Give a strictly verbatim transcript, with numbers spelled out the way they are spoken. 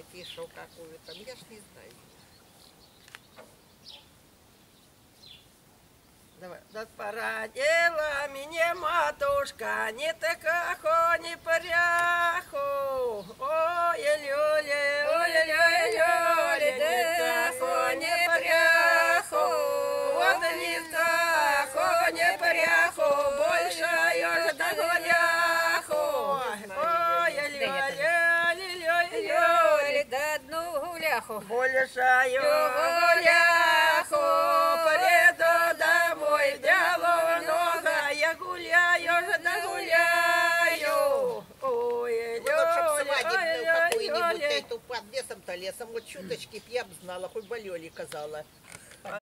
афишу какую-то, я ж не знаю. Давай. Да породила меня матушка, не такахо, не паряху. Ой, люли, ой, люли, люли, не такахо, не паряху. Вот не такахо, не паряху, больше ешь до гуляху. Ой, люли, люли, люли, Да одну гуляху. больше ешь гуляху. Приду домой, делу много, я гуляю, да гуляю. Ой, Ну, вот чтоб Лёля, свадебную ой, какую-нибудь Лёля. эту под лесом-то лесом, вот чуточки б я б знала, хоть бы Лёле казала.